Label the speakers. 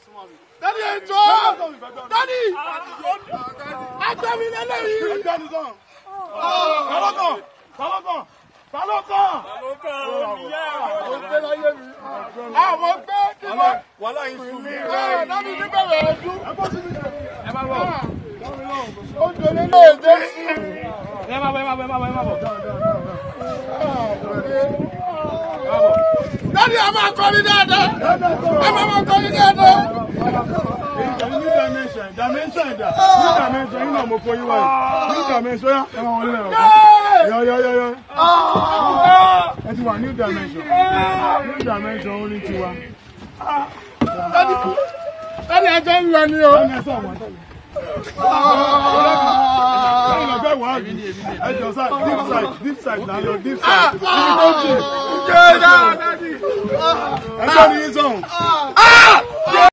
Speaker 1: Daddy, Daddy! Agba mi leleyi! Talọ́kàn! Àwọn gbé kí wọ́n wà láyé sùn mí. Dábì ní bẹ̀rẹ̀ ọdún. Ẹ máa bọ̀. Ó ń jòlé ní èdè sí. Ẹ máa bọ̀. Daddy, a máa kọrin dáadáa. A máa kọrin dáadáa. New dimension, you know, mo koyi wa. New dimension, ya. That's one new dimension. New dimension only to one. Daddy, I don't run you. Deep side, now your deep side. Daddy.